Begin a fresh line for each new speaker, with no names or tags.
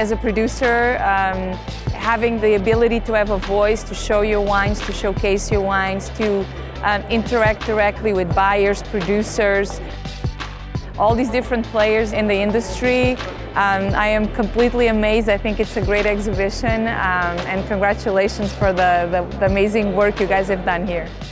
As a producer, having the ability to have a voice, to show your wines, to showcase your wines, to interact directly with buyers, producers, all these different players in the industry. I am completely amazed. I think it's a great exhibition, and congratulations for the amazing work you guys have done here.